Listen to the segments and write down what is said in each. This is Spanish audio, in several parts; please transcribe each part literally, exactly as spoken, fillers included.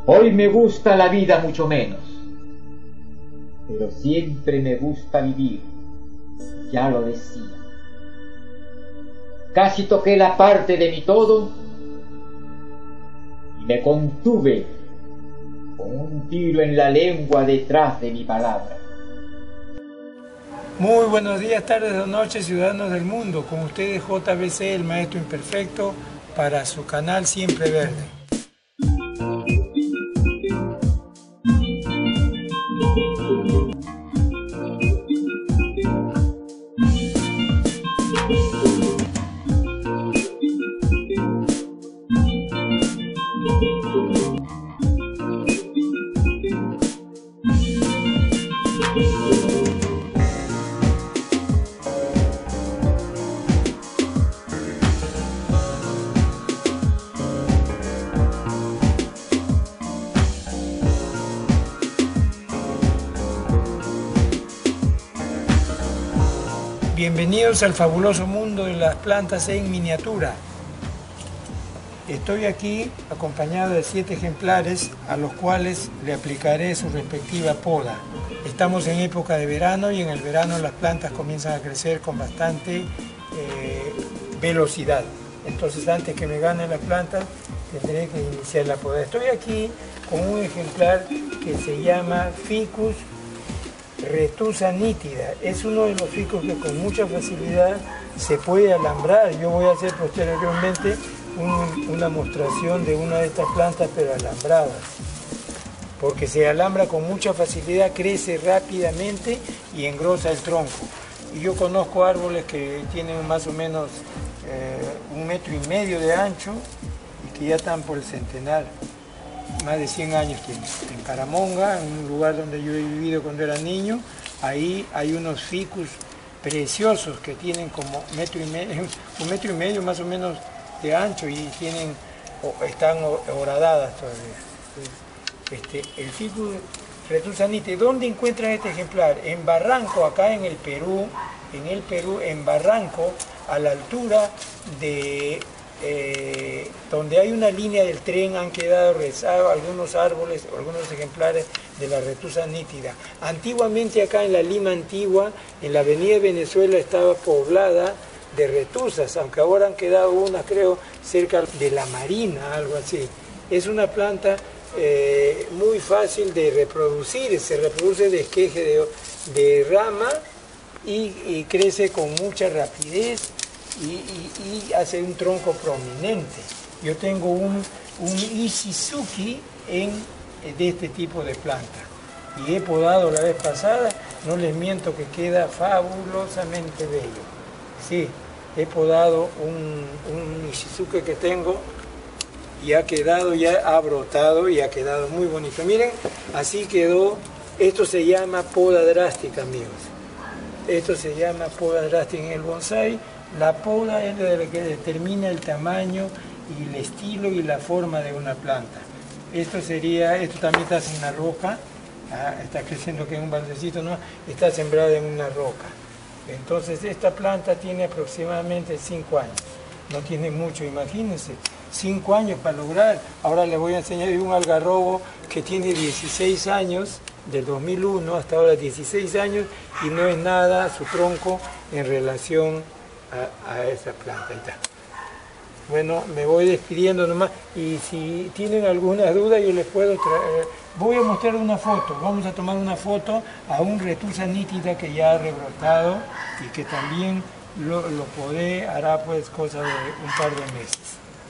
Hoy me gusta la vida mucho menos, pero siempre me gusta vivir, ya lo decía. Casi toqué la parte de mi todo y me contuve con un tiro en la lengua detrás de mi palabra. Muy buenos días, tardes o noches, ciudadanos del mundo. Con ustedes J B C, el maestro imperfecto, para su canal Siempre Verde. Bienvenidos al fabuloso mundo de las plantas en miniatura. Estoy aquí acompañado de siete ejemplares a los cuales le aplicaré su respectiva poda. Estamos en época de verano y en el verano las plantas comienzan a crecer con bastante eh, velocidad. Entonces, antes que me gane la planta, tendré que iniciar la poda. Estoy aquí con un ejemplar que se llama Ficus retusa nítida. Es uno de los ficus que con mucha facilidad se puede alambrar. Yo voy a hacer posteriormente un, una mostración de una de estas plantas, pero alambradas, porque se alambra con mucha facilidad, crece rápidamente y engrosa el tronco. Y yo conozco árboles que tienen más o menos eh, un metro y medio de ancho y que ya están por el centenar. Más de cien años tiene. En Caramonga, en un lugar donde yo he vivido cuando era niño, ahí hay unos ficus preciosos que tienen como metro y medio, un metro y medio más o menos de ancho y tienen, están horadadas todavía. Este, el Ficus retusa nítida. ¿Dónde encuentran este ejemplar? En Barranco, acá en el Perú, en el Perú, en Barranco, a la altura de Eh, donde hay una línea del tren, han quedado rezados algunos árboles, algunos ejemplares de la retusa nítida. Antiguamente acá en la Lima antigua, en la avenida Venezuela, estaba poblada de retusas, aunque ahora han quedado unas, creo, cerca de la Marina, algo así. Es una planta eh, muy fácil de reproducir, se reproduce de esqueje de, de rama y, y crece con mucha rapidez. Y, y, y hace un tronco prominente. Yo tengo un, un Ishizuki en, de este tipo de planta y he podado la vez pasada, no les miento que queda fabulosamente bello. Sí, he podado un, un Ishizuki que tengo y ha quedado, ya ha brotado y ha quedado muy bonito. Miren, así quedó. Esto se llama poda drástica, amigos. Esto se llama poda drástica en el bonsái. La poda es la que determina el tamaño y el estilo y la forma de una planta. Esto sería, esto también está en una roca, ah, está creciendo que en un baldecito, no, está sembrada en una roca. Entonces esta planta tiene aproximadamente cinco años, no tiene mucho, imagínense, cinco años para lograr. Ahora les voy a enseñar un algarrobo que tiene dieciséis años, del dos mil uno hasta ahora dieciséis años, y no es nada su tronco en relación A, a esa planta. Ahí está. Bueno, me voy despidiendo nomás y si tienen alguna duda yo les puedo traer. Voy a mostrar una foto, vamos a tomar una foto a un retusa nítida que ya ha rebrotado y que también lo, lo podé, hará pues cosa de un par de meses.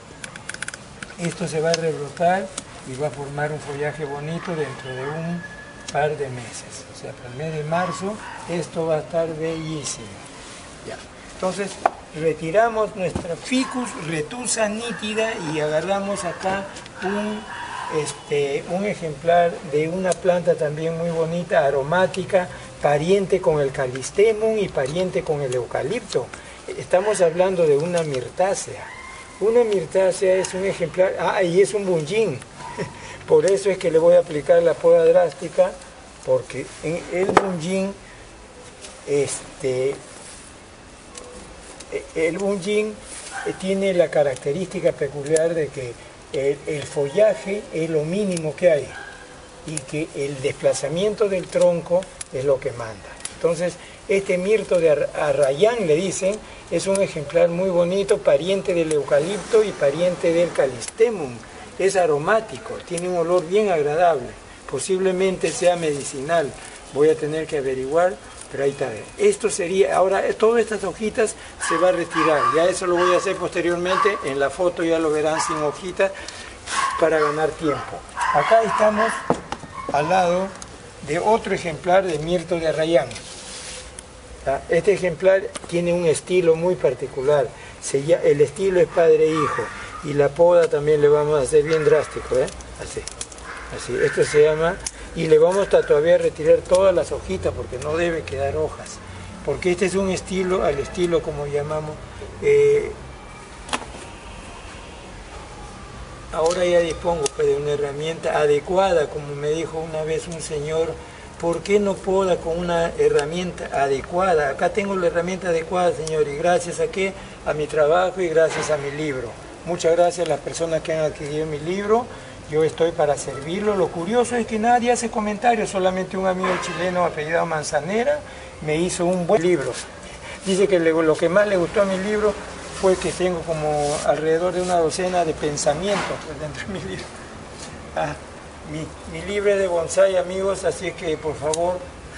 Esto se va a rebrotar y va a formar un follaje bonito dentro de un par de meses. O sea, para el mes de marzo esto va a estar bellísimo. Ya. Entonces retiramos nuestra Ficus retusa nítida y agarramos acá un, este, un ejemplar de una planta también muy bonita, aromática, pariente con el Callistemum y pariente con el eucalipto. Estamos hablando de una mirtácea. Una mirtácea es un ejemplar, ah, y es un bunjin. Por eso es que le voy a aplicar la poda drástica, porque en el bunjin, este, el bunjin tiene la característica peculiar de que el, el follaje es lo mínimo que hay y que el desplazamiento del tronco es lo que manda. Entonces, este mirto de Arrayán, le dicen, es un ejemplar muy bonito, pariente del eucalipto y pariente del Callistemum. Es aromático, tiene un olor bien agradable, posiblemente sea medicinal, voy a tener que averiguar, pero ahí está. Esto sería, ahora todas estas hojitas se va a retirar, ya eso lo voy a hacer posteriormente, en la foto ya lo verán sin hojitas, para ganar tiempo. Acá estamos al lado de otro ejemplar de mirto de Arrayán. Este ejemplar tiene un estilo muy particular, el estilo es padre-hijo, y la poda también le vamos a hacer bien drástico, ¿eh? así, así, esto se llama, y le vamos a todavía retirar todas las hojitas porque no debe quedar hojas, porque este es un estilo, al estilo como llamamos, eh, ahora ya dispongo pues, de una herramienta adecuada, como me dijo una vez un señor. ¿Por qué no poda con una herramienta adecuada? Acá tengo la herramienta adecuada, señor, y gracias a qué, a mi trabajo y gracias a mi libro. Muchas gracias a las personas que han adquirido mi libro, yo estoy para servirlo. Lo curioso es que nadie hace comentarios, solamente un amigo chileno apellidado Manzanera me hizo un buen libro. Dice que lo que más le gustó a mi libro fue que tengo como alrededor de una docena de pensamientos dentro de mi libro. Ah. Mi, mi libro es de bonsái, amigos, así es que por favor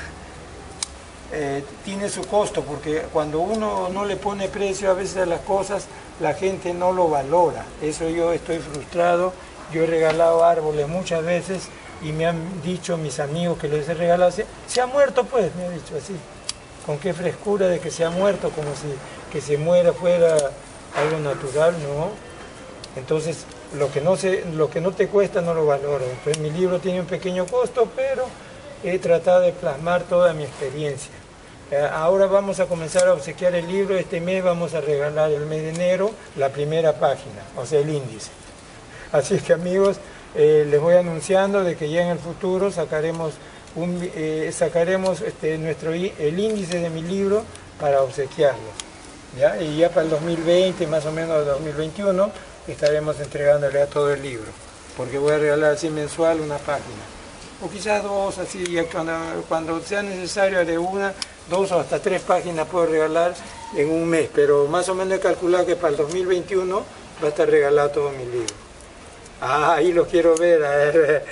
eh, tiene su costo, porque cuando uno no le pone precio a veces a las cosas, la gente no lo valora. Eso yo estoy frustrado. Yo he regalado árboles muchas veces y me han dicho mis amigos que les he regalado, se, se ha muerto pues, me ha dicho así, con qué frescura de que se ha muerto, como si que se muera fuera algo natural, ¿no? Entonces, lo que no se, lo que no te cuesta no lo valoro. Entonces mi libro tiene un pequeño costo, pero he tratado de plasmar toda mi experiencia. Eh, ahora vamos a comenzar a obsequiar el libro. Este mes vamos a regalar, el mes de enero, la primera página, o sea, el índice. Así es que, amigos, eh, les voy anunciando de que ya en el futuro sacaremos, un, eh, sacaremos este, nuestro, el índice de mi libro para obsequiarlo, ¿ya? Y ya para el dos mil veinte, más o menos dos mil veintiuno, estaremos entregándole a todo el libro, porque voy a regalar así mensual una página, o quizás dos, así, ya cuando, cuando sea necesario de una, dos o hasta tres páginas puedo regalar en un mes, pero más o menos he calculado que para el dos mil veintiuno va a estar regalado todo mi libro. Ah, ahí lo quiero ver, a ver.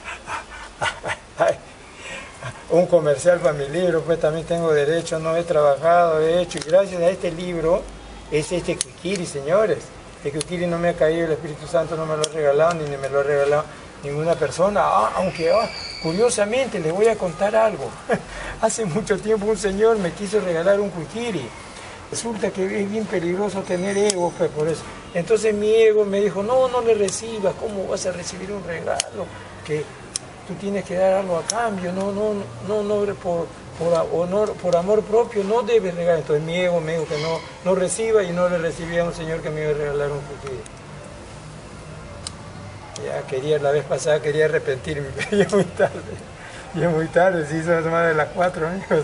Un comercial para mi libro, pues también tengo derecho, no he trabajado, he hecho, y gracias a este libro, es este Cuiquiri, señores. El Cuiquiri no me ha caído, el Espíritu Santo no me lo ha regalado, ni me lo ha regalado ninguna persona, ah, aunque ah, curiosamente les voy a contar algo. Hace mucho tiempo un señor me quiso regalar un Cuiquiri. Resulta que es bien peligroso tener ego, pues por eso. Entonces mi ego me dijo, no, no le recibas, ¿cómo vas a recibir un regalo? Que tú tienes que dar algo a cambio, no, no, no, no, por, por honor, por amor propio no debes regalar. Entonces mi ego me dijo que no, no reciba, y no le recibía a un señor que me iba a regalar un Cuiquiri. Ya quería, la vez pasada quería arrepentirme, pero ya muy tarde, ya muy tarde, sí, son más de las cuatro, amigos.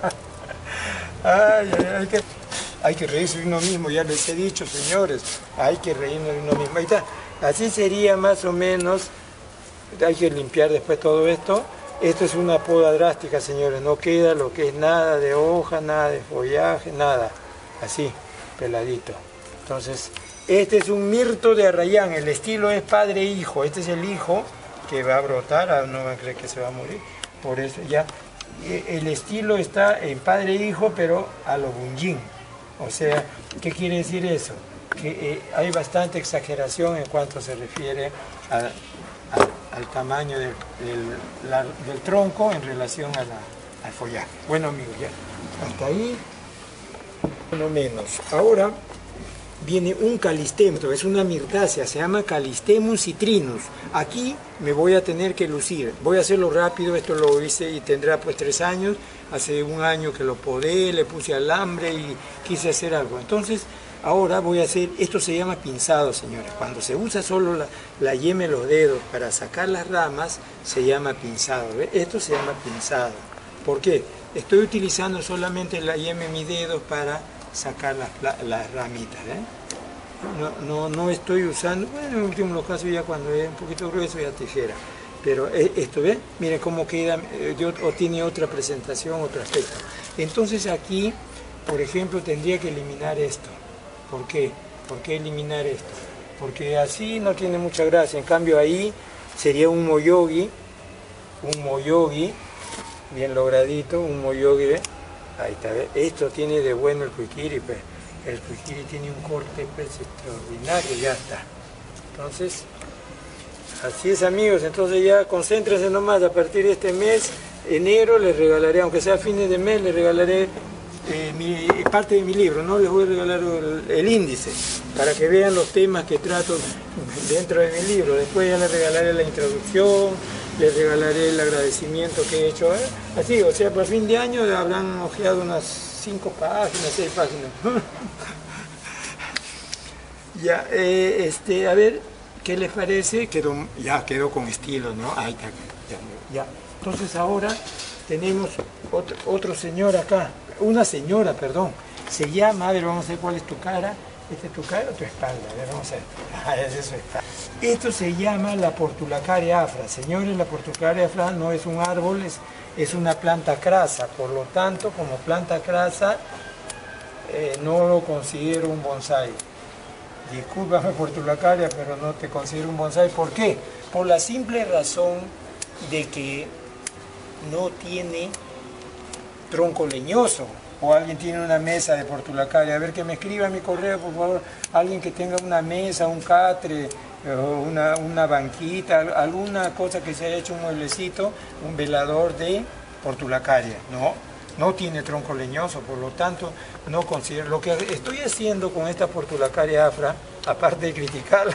Ay, ay, hay que, hay que reírse de uno mismo, ya les he dicho, señores, hay que reírnos de uno mismo. Ahí está, así sería más o menos. Hay que limpiar después todo esto. Esto es una poda drástica, señores, no queda lo que es nada de hoja, nada de follaje, nada, así, peladito. Entonces, este es un mirto de Arrayán, el estilo es padre-hijo, este es el hijo que va a brotar, ah, no van a creer que se va a morir, por eso ya, el estilo está en padre-hijo, pero a lo bunjin. O sea, ¿qué quiere decir eso? Que eh, hay bastante exageración en cuanto se refiere a, a, al tamaño del, del, la, del tronco en relación a la, al follaje. Bueno, amigos, ya, hasta ahí, no menos. Ahora viene un Callistemum, es una mirtácea, se llama Callistemum citrinus. Aquí me voy a tener que lucir, voy a hacerlo rápido, esto lo hice y tendrá pues tres años, hace un año que lo podé, le puse alambre y quise hacer algo. Entonces, ahora voy a hacer, esto se llama pinzado, señores. Cuando se usa solo la, la yema de los dedos para sacar las ramas, se llama pinzado. ¿Ve? Esto se llama pinzado. ¿Por qué? Estoy utilizando solamente la yema de mis dedos para sacar las, las ramitas. ¿eh? no, no, no estoy usando, bueno, en último los casos ya cuando es un poquito grueso ya tijera. Pero esto, ¿ven? Miren cómo queda, o tiene otra presentación, otro aspecto. Entonces aquí, por ejemplo, tendría que eliminar esto. ¿Por qué? ¿Por qué eliminar esto? Porque así no tiene mucha gracia. En cambio ahí sería un moyogi, un moyogi, bien logradito, un moyogi, ¿ves? Ahí está, ¿ves? Esto tiene de bueno el cuiquiri, pues. El cuiquiri tiene un corte pues, extraordinario, ya está. Entonces... así es, amigos, entonces ya concéntrense nomás, a partir de este mes, enero, les regalaré, aunque sea a fines de mes, les regalaré eh, mi, parte de mi libro, ¿no? Les voy a regalar el, el índice, para que vean los temas que trato dentro de mi libro. Después ya les regalaré la introducción, les regalaré el agradecimiento que he hecho. ¿eh? Así, o sea, por fin de año habrán hojeado unas cinco páginas, seis páginas. ya, eh, este, a ver... ¿qué les parece? Quedó, ya quedó con estilo, ¿no? Ahí está, ya, ya. Entonces ahora tenemos otro, otro señor acá, una señora, perdón. Se llama, a ver, vamos a ver cuál es tu cara. ¿Esta es tu cara o tu espalda? A ver, vamos a ver. Ah, esa es su espalda. Esto se llama la Portulacaria afra. Señores, la Portulacaria afra no es un árbol, es, es una planta crasa. Por lo tanto, como planta crasa, eh, no lo considero un bonsái. Discúlpame por tu lacaria, pero no te considero un bonsái. ¿Por qué? Por la simple razón de que no tiene tronco leñoso. O alguien tiene una mesa de portulacaria. A ver, que me escriba mi correo, por favor. Alguien que tenga una mesa, un catre, una, una banquita, alguna cosa que se haya hecho un mueblecito, un velador de portulacaria. No. No tiene tronco leñoso, por lo tanto, no considero... Lo que estoy haciendo con esta Portulacaria afra, aparte de criticarla,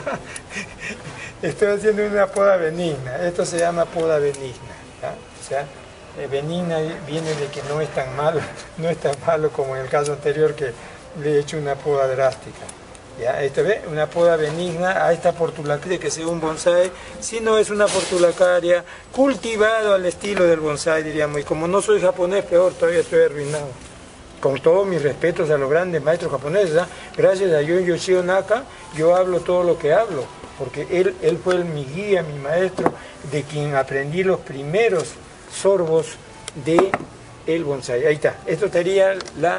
estoy haciendo una poda benigna. Esto se llama poda benigna. ¿ya? O sea, eh, benigna viene de que no es tan malo, no es tan malo como en el caso anterior que le he hecho una poda drástica. ¿Ya? Esto, ¿ve? Una poda benigna a esta Portulacaria que sea un bonsái, si no es una Portulacaria cultivado al estilo del bonsái, diríamos, y como no soy japonés, peor, todavía estoy arruinado. Con todos mis respetos a los grandes maestros japoneses, ¿eh? Gracias a Yun Yoshio Naka, yo hablo todo lo que hablo, porque él, él fue el, mi guía, mi maestro, de quien aprendí los primeros sorbos de el bonsái. Ahí está, esto sería la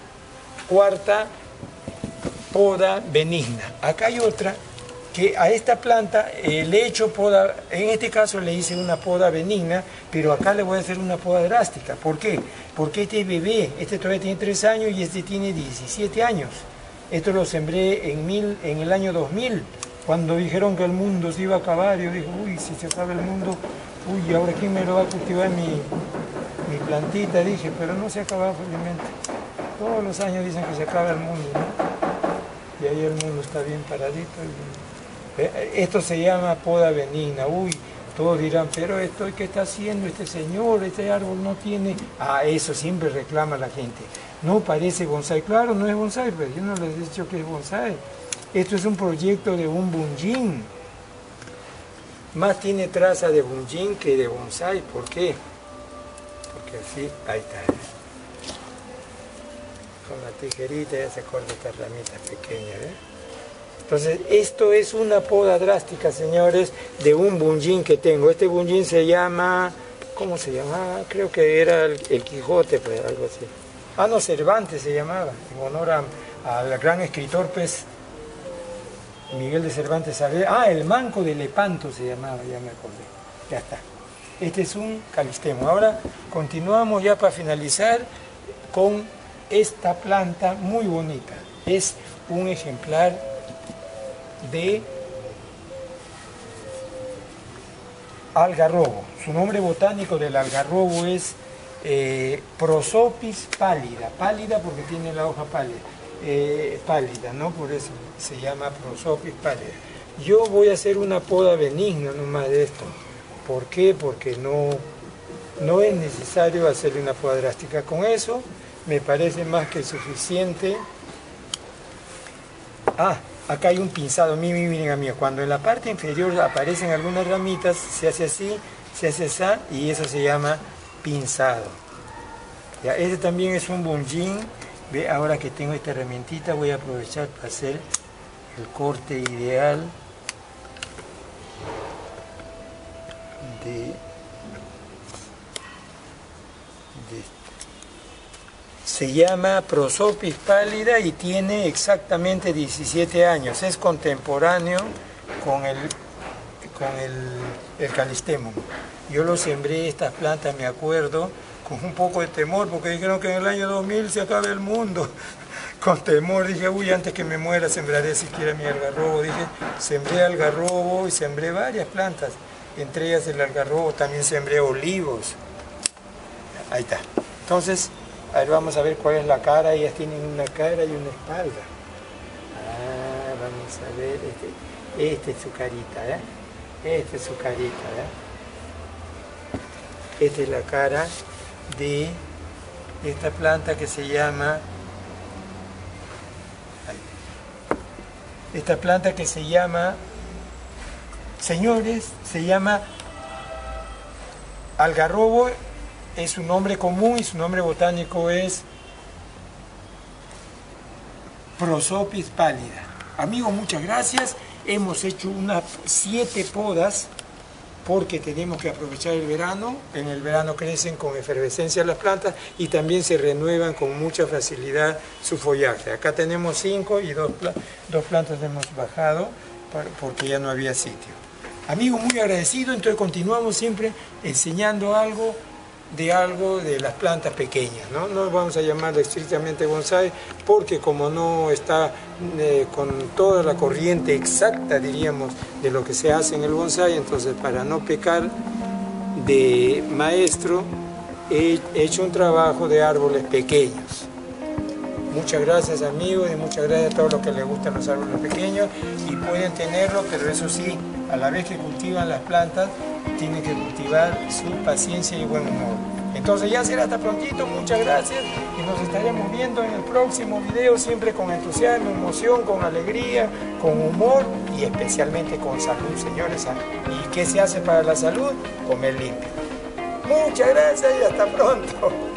cuarta poda benigna. Acá hay otra que a esta planta eh, le he hecho poda, en este caso le hice una poda benigna, pero acá le voy a hacer una poda drástica. ¿Por qué? Porque este bebé, este todavía tiene tres años y este tiene diecisiete años. Esto lo sembré en, mil, en el año dos mil, cuando dijeron que el mundo se iba a acabar. Yo dije, uy, si se acaba el mundo, uy, ¿ahora quién me lo va a cultivar mi, mi plantita? Dije, pero no se acaba felizmente. Todos los años dicen que se acaba el mundo, ¿no? Y ahí el mundo está bien paradito. Esto se llama poda benigna. Uy, todos dirán, pero esto, ¿qué está haciendo este señor? Este árbol no tiene... Ah, eso siempre reclama la gente. No parece bonsái. Claro, no es bonsái, pero yo no les he dicho que es bonsái. Esto es un proyecto de un bunjin. Más tiene traza de bunjin que de bonsái. ¿Por qué? Porque así, ahí está. Con la tijerita ya se corta esta ramita pequeña, ¿eh? Entonces, esto es una poda drástica, señores, de un bunjin que tengo. Este bunjin se llama, ¿cómo se llama? Creo que era el, el Quijote, pues, algo así. Ah, no, Cervantes se llamaba, en honor a, al gran escritor, pues, Miguel de Cervantes Saavedra. Ah, el Manco de Lepanto se llamaba, ya me acordé. Ya está. Este es un calistemo. Ahora continuamos ya para finalizar con esta planta muy bonita. Es un ejemplar de algarrobo. Su nombre botánico del algarrobo es eh, Prosopis pálida. Pálida porque tiene la hoja pálida, eh, pálida, ¿no? Por eso se llama Prosopis pálida. Yo voy a hacer una poda benigna nomás de esto. ¿Por qué? Porque no, no es necesario hacerle una poda drástica. Con eso me parece más que suficiente. Ah, acá hay un pinzado. Miren, miren, amigos, cuando en la parte inferior aparecen algunas ramitas, se hace así, se hace así, y eso se llama pinzado. Ya, este también es un bunjin. Ve, ahora que tengo esta herramientita voy a aprovechar para hacer el corte ideal de, de se llama Prosopis pálida y tiene exactamente diecisiete años. Es contemporáneo con el, con el, el Callistemum. Yo lo sembré, estas plantas, me acuerdo, con un poco de temor, porque dijeron que en el año dos mil se acabe el mundo. Con temor dije, uy, antes que me muera sembraré siquiera mi algarrobo. Dije, sembré algarrobo y sembré varias plantas, entre ellas el algarrobo, también sembré olivos. Ahí está. Entonces, a ver, vamos a ver cuál es la cara. Ellas tienen una cara y una espalda. Ah, vamos a ver, este, este es su carita, ¿eh? Esta es su carita, ¿eh? Esta es la cara de esta planta que se llama, esta planta que se llama, señores, se llama algarrobo, es su nombre común y su nombre botánico es Prosopis pálida. Amigos, muchas gracias. Hemos hecho unas siete podas porque tenemos que aprovechar el verano. En el verano crecen con efervescencia las plantas y también se renuevan con mucha facilidad su follaje. Acá tenemos cinco y dos, dos plantas hemos bajado porque ya no había sitio. Amigos, muy agradecido. Entonces continuamos siempre enseñando algo de algo de las plantas pequeñas, ¿no? No vamos a llamarlo estrictamente bonsái porque como no está eh, con toda la corriente exacta, diríamos, de lo que se hace en el bonsái, entonces para no pecar de maestro he hecho un trabajo de árboles pequeños. Muchas gracias, amigos, y muchas gracias a todos los que les gustan los árboles pequeños y pueden tenerlo, pero eso sí, a la vez que cultivan las plantas tienen que cultivar su paciencia y buen humor. Entonces ya será hasta prontito, muchas gracias y nos estaremos viendo en el próximo video, siempre con entusiasmo, emoción, con alegría, con humor y especialmente con salud, señores. ¿Y qué se hace para la salud? Comer limpio. Muchas gracias y hasta pronto.